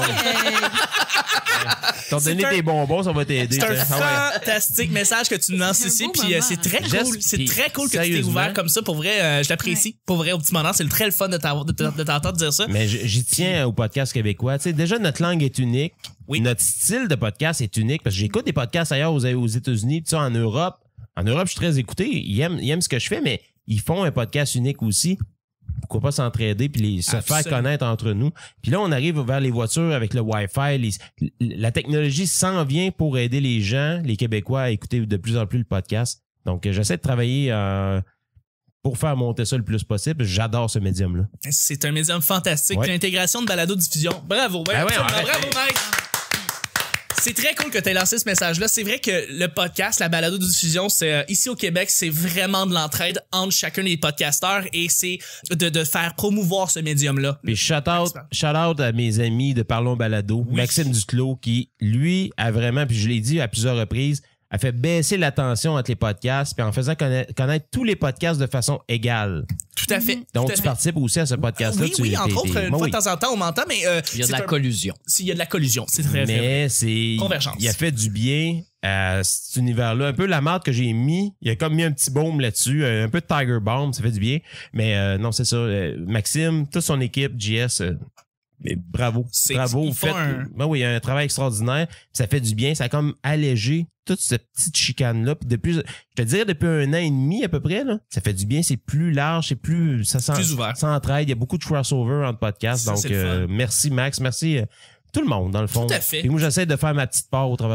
T'as C'est donné un- tes bonbons, ça va t'aider. C'est un tu sais. Ah ouais. fantastique message que tu nous lances C'est un ici, beau puis euh, moment. c'est très J'espère- cool. C'est puis, très cool que tu t'es sérieusement- ouvert comme ça. Pour vrai, euh, je l'apprécie. Pour vrai, au petit moment, c'est très le fun de t'avoir- de t- de t'entendre dire ça. Mais j- j'y tiens au podcast québécois. Tu sais, déjà, notre langue est unique. Oui. Notre style de podcast est unique parce que j'écoute des podcasts ailleurs aux, aux États-Unis, puis ça, en Europe. En Europe, je suis très écouté. Ils aiment, ils aiment ce que je fais, mais ils font un podcast unique aussi. Pourquoi pas s'entraider puis les, se Absolument. faire connaître entre nous. Puis là, on arrive vers les voitures avec le Wi-Fi. Les- la technologie s'en vient pour aider les gens, les Québécois, à écouter de plus en plus le podcast. Donc, euh, j'essaie de travailler euh, pour faire monter ça le plus possible. J'adore ce médium-là. C'est un médium fantastique. Ouais. L'intégration de balado-diffusion. Bravo. Ouais, Ah ouais, absolument. arrête. Bravo, Mike. C'est très cool que tu aies lancé ce message-là. C'est vrai que le podcast, la balado-diffusion, c'est euh, ici au Québec, c'est vraiment de l'entraide entre chacun des podcasteurs et c'est de, de faire promouvoir ce médium-là. Puis shout out, shout out à mes amis de Parlons Balado, Oui. Maxime Duclos, qui, lui, a vraiment, puis je l'ai dit à plusieurs reprises, a fait baisser la tension entre les podcasts, puis en faisant connaître, connaître tous les podcasts de façon égale. Tout à fait. Donc, tout à tu fait. participes aussi à ce podcast-là. Oui, tu- oui, entre t'es- autres, t'es- une moi, fois oui. de temps en temps, on m'entend, mais euh, Il y a de c'est la un- collusion. s'il y a de la collusion, c'est très vrai. Mais c'est. Convergence. Il a fait du bien à cet univers-là. Un peu la marque que j'ai mis, il a comme mis un petit baume là-dessus, un peu de Tiger Balm, ça fait du bien. Mais euh, non, c'est ça. euh, Maxime, toute son équipe, J S, euh, mais bravo. C'est- Bravo. ils Vous font faites, un- ben oui, il y a un travail extraordinaire. Puis ça fait du bien. Ça a comme allégé toute cette petite chicane-là. Puis depuis, je te dirais, depuis un an et demi à peu près, là, ça fait du bien. C'est plus large, c'est plus. Ça s'en- Plus ouvert. s'entraide. Il y a beaucoup de crossover entre podcasts. Ça, Donc, c'est le euh, fun. merci Max. Merci. euh, tout le monde, dans le fond. Tout à fait. Puis moi, j'essaie de faire ma petite part au travers de ça.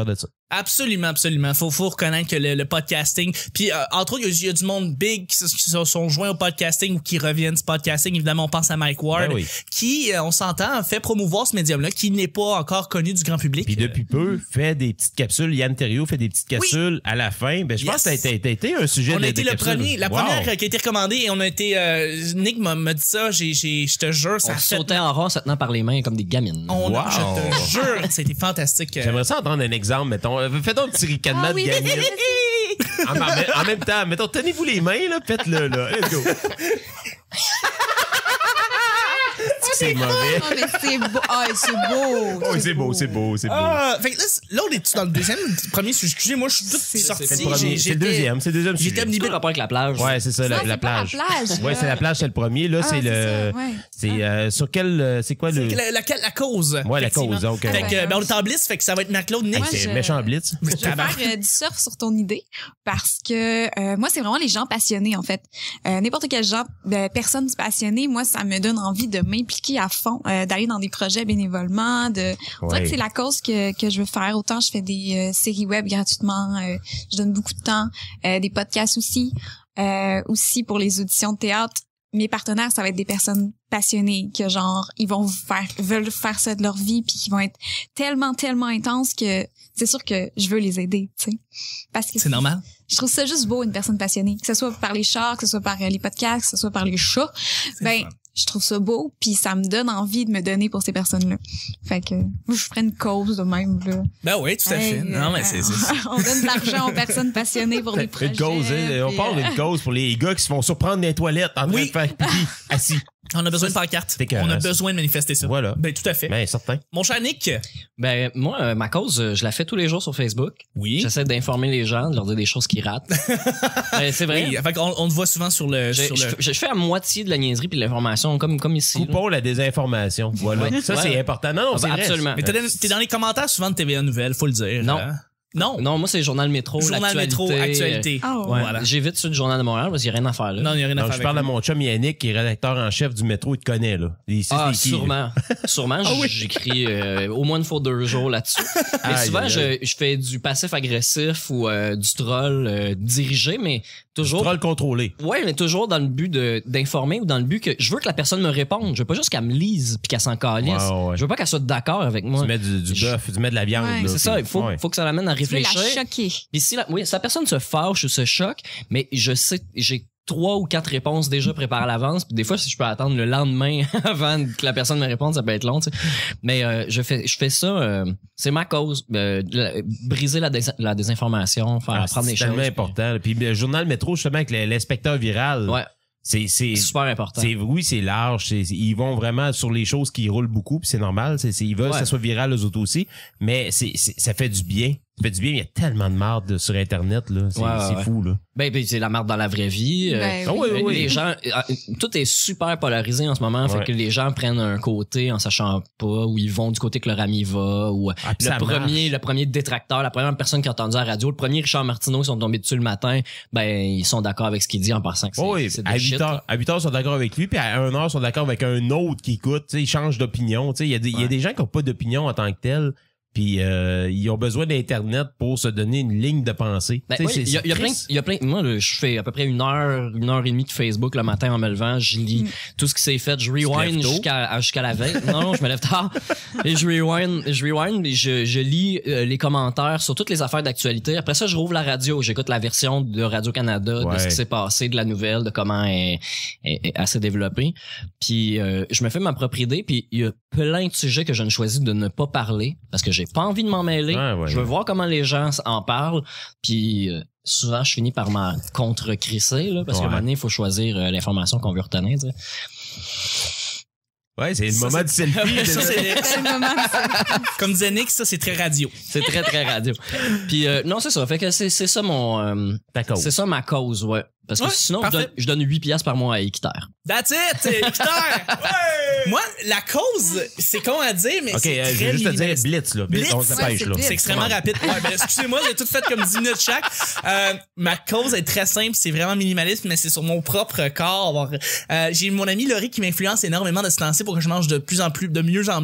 Absolument, absolument. Faut, faut reconnaître que le, le podcasting, puis euh, entre autres, il y, y a du monde big qui se, qui se sont joints au podcasting ou qui reviennent du podcasting. Évidemment, on pense à Mike Ward, Ben oui. qui, euh, on s'entend, fait promouvoir ce médium-là, qui n'est pas encore connu du grand public. Puis depuis peu, fait des petites capsules. Yann Terriot fait des petites capsules à la fin. Ben, je Yes. pense que ça a été, ça a été un sujet On de a été de le capsules. premier, la Wow. première qui a été recommandée et on a été, euh, Nick m'a, m'a dit ça, j'ai, j'ai, je te jure, ça On a fait... sautait en rond, se tenant par les mains comme des gamines. On a- Wow. Je te jure, c'était fantastique. J'aimerais ça entendre un exemple, mettons. Euh, Fais donc un petit ricanement Ah de oui, gamine. en, en- en même temps, mettons, tenez-vous les mains, là, faites-le, là. Let's go. C'est mauvais. Oh, mais c'est beau. Ah, c'est beau. Oh, c'est beau, c'est beau, c'est beau. Ah, fait que là, c'est- là, on est dans le deuxième, le premier sujet. Excusez, moi, je suis tout sorti. C'est le premier. J'ai- C'est le j'étais- deuxième, c'est le deuxième J'étais sujet. libéré. Quel rapport avec la plage? Ouais, c'est ça, la, Ouais, la c'est pas plage. la plage. Ouais, c'est la plage, c'est le premier. Là, Ah, c'est c'est le. ça, ouais. C'est euh, sur quel. euh, C'est quoi le. La, la, la cause. Ouais, la effectivement. cause, ok. Fait que, Ouais. ben, on est en blitz, fait que ça va être Marc-Claude, Nick. Hey, Moi, c'est je- méchant blitz. Je vais faire euh, du surf sur ton idée parce que euh, moi, c'est vraiment les gens passionnés, en fait. Euh, n'importe quel genre, de personne passionnée, moi, ça me donne envie de m'impliquer à fond, euh, d'aller dans des projets bénévolement. De... On dirait Ouais. que c'est la cause que, que je veux faire. Autant je fais des euh, séries web gratuitement, euh, je donne beaucoup de temps, euh, des podcasts aussi, euh, aussi pour les auditions de théâtre. Mes partenaires, ça va être des personnes passionnées que genre ils vont faire veulent faire ça de leur vie puis qui vont être tellement tellement intenses que c'est sûr que je veux les aider, tu sais. Parce que C'est normal. je trouve ça juste beau une personne passionnée, que ce soit par les chars, que ce soit par euh, les podcasts, que ce soit par les chats. C'est Ben fun. je trouve ça beau puis ça me donne envie de me donner pour ces personnes-là. Fait que moi je ferais une cause de même là. Ben oui, tout à Hey, fait. Non, mais c'est, c'est, c'est- on donne de l'argent aux personnes passionnées pour des projets. Une cause, hein, on puis, parle euh, d'une cause pour les gars qui se font surprendre dans les toilettes en train Oui. de faire pipi assis. On a besoin de pancarte. C'est écœurant, On a ça. besoin de manifester ça. Voilà. Ben, tout à fait. Ben, certain. Mon cher Nick. Ben, moi, euh, ma cause, euh, je la fais tous les jours sur Facebook. Oui. J'essaie d'informer les gens, de leur dire des choses qu'ils ratent. Euh, c'est vrai. Oui, fait qu'on on te voit souvent sur le. Je, sur je- le... je fais à moitié de la niaiserie puis de l'information, comme, comme ici. là. Coupons la désinformation. Voilà. Ouais. Ça, Ouais. c'est important. Non, non, Ah, c'est ben, vrai. absolument. Mais t'es dans, t'es dans les commentaires souvent de T V A Nouvelles, faut le dire. Non. hein? Non. Non, moi, c'est le Journal Métro, Journal Métro, l'actualité. actualité. Oh. Euh, ouais. Voilà. J'évite sur le Journal de Montréal parce qu'il n'y a rien à faire là. Non, il n'y a rien à Donc, faire. je parle à avec mon chum Yannick, qui est rédacteur en chef du métro, il te connaît, là. Il sait Ah, c'est qui, là. sûrement. Sûrement, Ah oui. j'écris euh, au moins une fois deux jours là-dessus. Mais Aïe, souvent, aïe, je, aïe. je fais du passif-agressif ou euh, du troll euh, dirigé, mais toujours... Troll contrôlé. Ouais, mais toujours dans le but de d'informer ou dans le but que je veux que la personne me réponde. Je veux pas juste qu'elle me lise puis qu'elle s'en calisse. Ouais, ouais. Je veux pas qu'elle soit d'accord avec moi. Tu mets du, du Je- bœuf, tu mets de la viande. Ouais. là, C'est ça, puis- il faut, ouais. faut que ça l'amène à Tu veux la réfléchir. choquer. Puis si la, oui, si la personne se fâche ou se choque, mais je sais, j'ai trois ou quatre réponses déjà préparées à l'avance. Puis des fois, si je peux attendre le lendemain avant que la personne me réponde, ça peut être long. Tu sais. Mais euh, je fais, je fais ça. euh, c'est ma cause. Euh, la- briser la, dés- la désinformation, faire Ah, apprendre des c'est choses. tellement important. Puis le journal Métro, justement, avec le- l'inspecteur viral, Ouais, c'est, c'est, c'est super important. c'est, oui, c'est large. C'est, c'est- ils vont vraiment sur les choses qui roulent beaucoup, puis c'est normal. C'est, c'est- ils veulent Ouais. que ça soit viral, eux autres aussi. Mais c'est, c'est- ça fait du bien. Ça fait du bien. Il y a tellement de marde sur Internet, là. C'est, Ouais, ouais, c'est ouais. fou, là. Ben, ben, c'est la merde dans la vraie vie. euh, Ben Ah oui, oui, oui. Les gens, euh, tout est super polarisé en ce moment. Fait Ouais. que les gens prennent un côté en sachant pas où ils vont du côté que leur ami va ou euh, Ah, puis le ça premier, marche. le premier détracteur, la première personne qui a entendu à la radio, le premier Richard Martineau, ils sont tombés dessus le matin, ben, ils sont d'accord avec ce qu'il dit en passant que c'est, Oh oui, c'est de à shit, huit là. heures, à huit heures, ils sont d'accord avec lui, puis à une heure, ils sont d'accord avec un autre qui écoute. Tu sais, ils changent d'opinion. Tu sais, il y a des, il y a Ouais. des gens qui n'ont pas d'opinion en tant que tel. Puis euh, ils ont besoin d'Internet pour se donner une ligne de pensée. Ben, Tu sais, oui, c'est- il y a, il y a c'est plein, triste. il y a plein, moi, là, je fais à peu près une heure, une heure et demie de Facebook le matin en me levant. Je lis Mm. tout ce qui s'est fait. Je te lèves rewind tôt? jusqu'à, à- jusqu'à la veille. Non, non, je me lève tard. Et je rewind, je rewind et je, je lis euh, les commentaires sur toutes les affaires d'actualité. Après ça, je rouvre la radio. J'écoute la version de Radio-Canada, de Ouais. ce qui s'est passé, de la nouvelle, de comment elle, elle, elle- elle s'est développée. Puis, euh, je me fais ma propre idée. Puis, il y a plein de sujets que je ne choisis de ne pas parler parce que j'ai pas envie de m'en mêler. Ouais, ouais, je veux ouais. voir comment les gens en parlent. Puis euh, souvent, je finis par m'en contre-crisser, là, parce qu'à un Ouais. moment donné, il faut choisir euh, l'information qu'on veut retenir. Tu sais. Ouais, c'est le Ça, moment c'est- du selfie. Ça, c'est- C'est le moment de ça. Comme disait Nick, ça, c'est très radio. C'est très, très radio. Puis euh, non, c'est ça. Fait que c'est, c'est ça mon... euh, D'accord. c'est ça ma cause, ouais. Parce que Ouais, sinon, je parfait. donne, je donne huit piastres par mois à Équiterre. That's it! Équiterre! Moi, la cause, c'est con à dire, mais OK, c'est euh, je très vais juste te dire minimaliste. Blitz, là. Blitz, on ouais, s'appêche, c'est là. Blitz. C'est extrêmement rapide. Ouais, ben, excusez-moi, j'ai tout fait comme dix minutes chaque. Euh, ma cause est très simple, c'est vraiment minimaliste, mais c'est sur mon propre corps. Euh, j'ai mon ami Laurie qui m'influence énormément de se lancer pour que je mange de plus en plus, de mieux en mieux.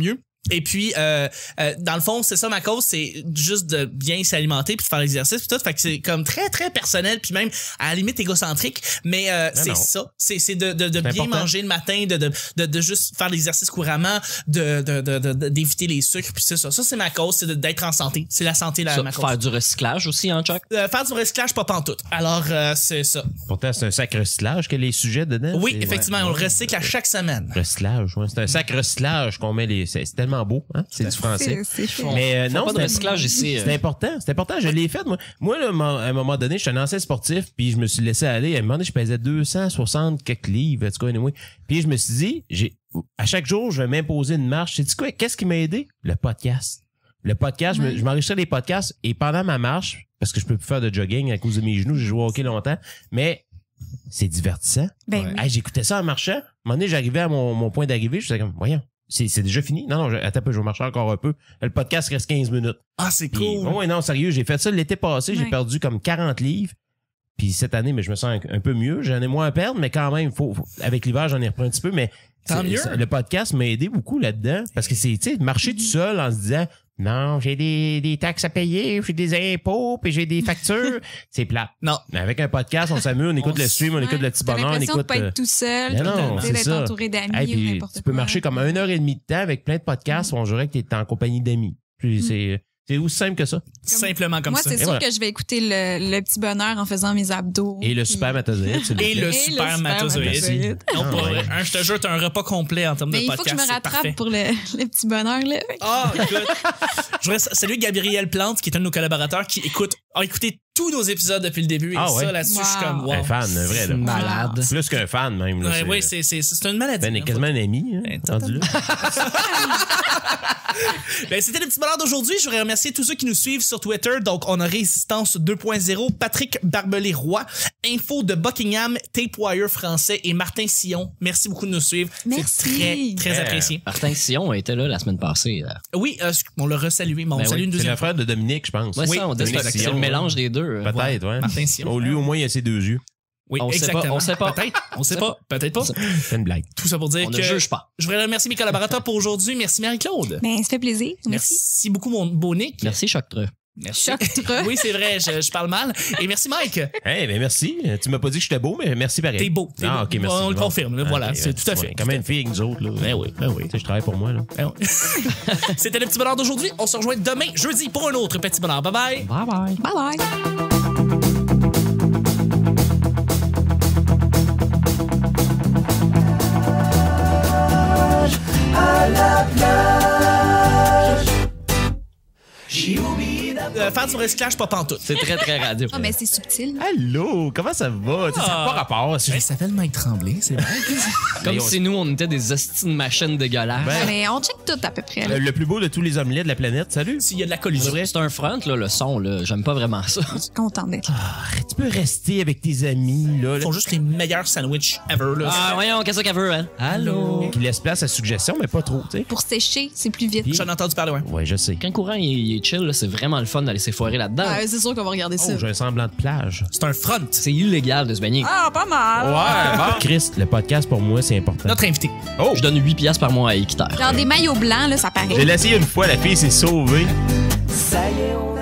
Et puis, euh, euh, dans le fond, c'est ça ma cause, c'est juste de bien s'alimenter puis de faire l'exercice puis tout. Fait que c'est comme très, très personnel puis même à la limite égocentrique. Mais euh, c'est non. ça. C'est, c'est de, de, de C'est bien important. manger le matin, de, de, de, de juste faire l'exercice couramment, de, de, de, de, de- d'éviter les sucres puis c'est ça. Ça, c'est ma cause, c'est de- d'être en santé. C'est la santé, la, Ça, ma cause. faire du recyclage aussi, hein, Chuck? Euh, faire du recyclage, pas pantoute. Alors, euh, c'est ça. Pourtant, c'est un sac recyclage que les sujets dedans. Oui, c'est- effectivement, ouais. on le recycle à chaque semaine. Recyclage, ouais. C'est un sac recyclage qu'on met les. C'est c'est tellement beau, hein? C'est du français. C'est, c'est fait. Mais euh, Font non, pas de c'est- recyclage ici. euh. C'est important, c'est important. Je l'ai fait, moi. Moi, là, à un moment donné, je suis un ancien sportif, puis je me suis laissé aller. À un moment donné, je pesais deux cent soixante quelques livres, en tout cas, anyway. Puis je me suis dit, j'ai, à chaque jour, je vais m'imposer une marche. Sais-tu quoi? Qu'est-ce qui m'a aidé? Le podcast. Le podcast, je me- Ouais. je m'enregistrais des podcasts et pendant ma marche, parce que je peux plus faire de jogging à cause de mes genoux, j'ai joué au hockey longtemps, mais c'est divertissant. Ben oui. Hey, j'écoutais ça en marchant. À un moment donné, j'arrivais à mon, mon point d'arrivée, je faisais comme, voyons, c'est, c'est déjà fini? Non, non, je- attends un peu, je vais marcher encore un peu. Le podcast reste quinze minutes. Ah, c'est Puis, cool. ouais, non, sérieux, j'ai fait ça l'été passé, j'ai Ouais. perdu comme quarante livres. Puis cette année, mais je me sens un, un peu mieux. J'en ai moins à perdre, mais quand même, faut, faut- avec l'hiver, j'en ai repris un petit peu. Mais Tant c'est- mieux. c'est- le podcast m'a aidé beaucoup là-dedans. Parce que c'est, tu sais, marcher tout seul en se disant, non, j'ai des, des taxes à payer, j'ai des impôts, puis j'ai des factures. C'est plat. Non. Mais avec un podcast, on s'amuse, on écoute On le stream, on Ouais. écoute le petit T'as bonheur, on l'impression de écoute. pas euh, être tout seul, mais puis non, de- c'est d'être ça. entouré d'amis hey, ou puis n'importe tu quoi. peux marcher comme une heure et demie de temps avec plein de podcasts, on dirait que t'es en compagnie d'amis. Puis c'est, c'est aussi simple que ça. Simplement comme Moi, ça. c'est Et sûr voilà. que je vais écouter le, le petit bonheur en faisant mes abdos. Et le Puis- super matozoïde, c'est Et le Et super le matozoïde. spermatozoïde. Non, Ah, pour ouais. vrai. Un, je te jure, t'as un repas complet en termes Mais de il faut podcast. que je me c'est rattrape parfait. pour le, le petit bonheur, là. Ah, écoute. Je voudrais saluer Gabriel Plante, qui est un de nos collaborateurs, qui écoute, a écouté tous nos épisodes depuis le début. Et Ah ouais? ça, là-dessus, je suis Wow. comme, wow. Un fan, un vrai, là. Malade. Plus qu'un fan, même. Là, Ouais, c'est, oui, c'est, c'est, c'est une maladie. Ben, est hein, quasiment un ami, hein, Ben, rendu là. Ben, c'était le petit bonheur d'aujourd'hui. Je voudrais remercier tous ceux qui nous suivent sur Twitter. Donc, on a Résistance deux point zéro, Patrick Barbelé-Roy, Info de Buckingham, Tapewire français et Martin Sillon. Merci beaucoup de nous suivre. Merci. C'est très, très Yeah. apprécié. Martin Sillon était là la semaine passée. là. Oui, euh, on l'a resalué, mais on Ben salue oui, une C'est deuxième le frère de Dominique, je pense. Ouais, Oui, ça, on dit Dominique que c'est Sillon, le ouais. mélange des deux. euh, Peut-être, ouais. Martin Sillon. Oh, lui, au moins, il a ses deux yeux. Oui, On sait pas, exactement. on sait pas. Peut-être, on sait pas, peut-être pas. C'est une blague. Tout ça pour dire On que ne juge pas. je voudrais remercier mes collaborateurs pour aujourd'hui. Merci Marie-Claude. Ben, ça fait plaisir. Merci. Merci beaucoup mon beau Nick. Merci, Choc Treux. Merci. Choc-treux. Oui, c'est vrai, je, je parle mal. Et merci Mike. Eh, ben merci. Tu m'as pas dit que j'étais beau, mais merci pareil. T'es beau. T'es Ah, beau. ok, merci. On le Bon. confirme, là, voilà, Ok, c'est tout à fait. ouais, Comme une fille avec nous autres, là. Ben oui, ben oui. Tu sais, je travaille pour moi, là. Ben oui. C'était le petit bonheur d'aujourd'hui. On se rejoint demain, jeudi, pour un autre petit bonheur. Bye bye. Bye bye. Bye bye. Euh, faire du recyclage, pas pantoute. C'est très, très radio. Ah, mais c'est subtil. Allô, comment ça va? Tu sais, ça n'a pas rapport. c'est- Il s'appelle Mike Tremblay, c'est vrai. Comme Mais on- si nous, on était des hosties de machines dégueulasses. Ben, Mais on check tout à peu près. là. Le, le plus beau de tous les omelettes de la planète, salut. S'il y a de la collusion. C'est un front, là, le son, là. J'aime pas vraiment ça. Je suis contente d'être là. Ah, tu peux rester avec tes amis, là. Ils font juste les meilleurs sandwichs ever, là. Ah, voyons, qu'est-ce qu'elle veut, elle? Allô? Qui laisse place à suggestion, mais pas trop, tu sais. Pour sécher, c'est plus vite. J'en ai entendu parler, ouais. Ouais, je sais. Quand le courant il, il est chill, là, c'est vraiment le fun d'aller s'effoirer là-dedans. Ah, c'est sûr qu'on va regarder ça. Oh, j'ai un semblant de plage. C'est un front. C'est illégal de se baigner. Ah, pas mal. Ouais, bon. Chris, le podcast, pour moi, c'est important. Notre invité. Oh, Je donne huit piastres par mois à Équiterre. Genre des maillots blancs, là, ça paraît. j'ai essayé une fois, la fille s'est sauvée. Ça y est, on